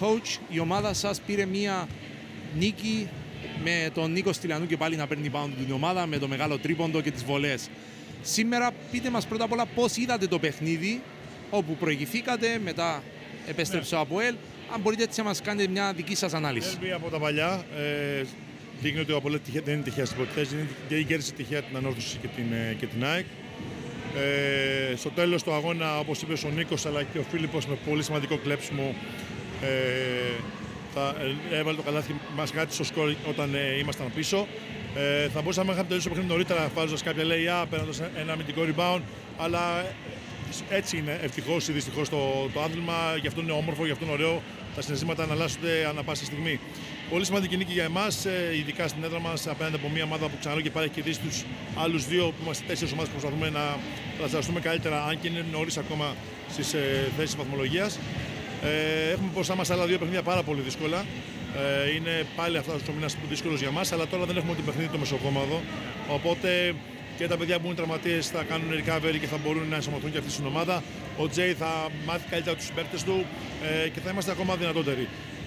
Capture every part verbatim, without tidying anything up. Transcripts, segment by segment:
coach, η ομάδα σας πήρε μία νίκη με τον Νίκο Στυλιανού και πάλι να παίρνει πάνω του την ομάδα με το μεγάλο τρίποντο και τις βολές. Σήμερα πείτε μας πρώτα απ' όλα πώς είδατε το παιχνίδι, όπου προηγηθήκατε, μετά επέστρεψε ναι. ο ΑΠΟΕΛ. Αν μπορείτε έτσι να μας κάνετε μια δική σας ανάλυση. Δέρμπι από τα παλιά. Ε, δείχνει ότι ο ΑΠΟΕΛ δεν είναι τυχαία στις πρώτες θέσεις, δεν κέρδισε τυχαία την Ανόρθωση και την, και την ΑΕΚ. Ε, στο τέλος του αγώνα, όπως είπε ο Νίκος αλλά και ο Φίλιππος, με πολύ σημαντικό κλέψιμο ε, θα, ε, έβαλε το καλάθι, μας κράτησε στο σκορ όταν ε, ήμασταν πίσω. Ε, θα μπορούσαμε να είχαμε τελειώσει το παιχνίδι νωρίτερα, βάζοντας κάποια λέει παίρνοντας ένα αμυντικό rebound, αλλά έτσι είναι ευτυχώς ή δυστυχώς το, το άθλημα, γι' αυτό είναι όμορφο, γι' αυτό είναι ωραίο τα συναισθήματα να αλλάσσονται ανά πάσα στιγμή. Πολύ σημαντική νίκη για εμάς, ειδικά στην έδρα μας, απέναντι από μια ομάδα που ξαναλέω και πάλι έχει κερδίσει τους άλλους δύο, που είμαστε τέσσερις ομάδες που προσπαθούμε να πλασιαστούμε καλύτερα, αν και είναι νωρίς ακόμα στις ε, θέσεις βαθμολογίας. Ε, έχουμε μπροστά μας άλλα δύο παιχνίδια πάρα πολύ δύσκολα. Ε, είναι πάλι αυτό ο μήνας δύσκολος για μας, αλλά τώρα δεν έχουμε το παιχνίδι το μεσοκόμαδο. Οπότε και τα παιδιά που είναι τραυματίες θα κάνουν recovery και θα μπορούν να ενσωματωθούν και αυτή στην ομάδα. Ο Τζέι θα μάθει καλύτερα τους συμπαίκτες του ε, και θα είμαστε ακόμα δυνατότεροι.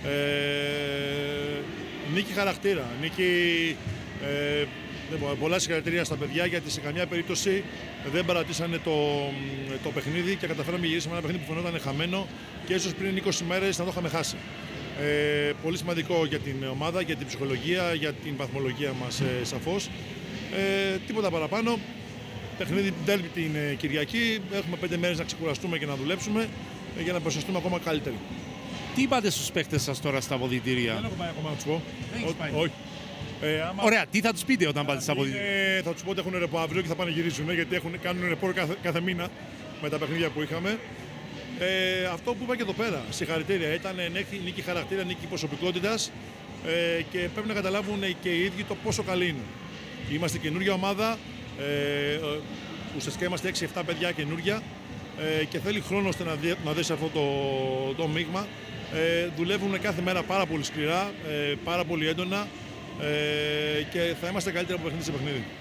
Ε, νίκη χαρακτήρα, νίκη, ε, πολλά συγχαρητήρια στα παιδιά γιατί σε καμιά περίπτωση δεν παρατήσανε το, το παιχνίδι και καταφέραμε να γυρίσουμε ένα παιχνίδι που φαινόταν χαμένο και ίσως πριν είκοσι μέρες να το είχαμε χάσει. Ε, πολύ σημαντικό για την ομάδα, για την ψυχολογία, για την βαθμολογία μας ε, σαφώς. Ε, τίποτα παραπάνω. Παιχνίδι ντέρμπι την ε, Κυριακή. Έχουμε πέντε μέρες να ξεκουραστούμε και να δουλέψουμε ε, για να προσθέσουμε ακόμα καλύτεροι. Τι είπατε στους παίκτες σας τώρα στα αποδυτήρια? Δεν έχω πάει ακόμα να τους πω. Ό, όχι. Ε, άμα... Ωραία, τι θα τους πείτε όταν πάτε στα αποδυτήρια? Ε, θα τους πω ότι έχουν ρεπό αύριο και θα πάνε γυρίζουν γιατί έχουν, κάνουν ρεπό κάθε, κάθε μήνα με τα παιχνίδια που είχαμε. Ε, αυτό που είπα και εδώ πέρα, συγχαρητήρια, ήταν νίκη χαρακτήρα, νίκη προσωπικότητας ε, και πρέπει να καταλάβουν και οι ίδιοι το πόσο καλή είναι. Είμαστε καινούργια ομάδα, ε, ουσιαστικά είμαστε έξι εφτά παιδιά καινούργια ε, και θέλει χρόνο ώστε να, δει, να δεις αυτό το, το μείγμα. Ε, δουλεύουν κάθε μέρα πάρα πολύ σκληρά, ε, πάρα πολύ έντονα ε, και θα είμαστε καλύτερα από παιχνίδι σε παιχνίδι.